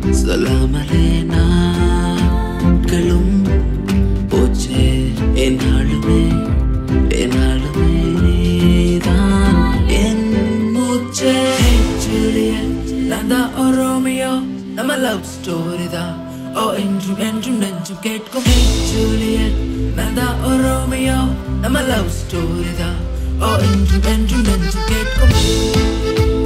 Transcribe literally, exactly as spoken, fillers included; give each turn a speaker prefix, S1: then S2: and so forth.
S1: சொல்லாமலே நாட்களும் போச்சே என்னாலுமே என்னாலுமே நீதான் என் மூச்சே. Hey Juliet, nada or Romeo, nama love story da. Oh என்றும் என்றும் நெஞ்சும் கேட்கும். Hey Juliet, nada or Romeo, nama love story da. Oh என்றும் என்றும் நெஞ்சும் கேட்கும்.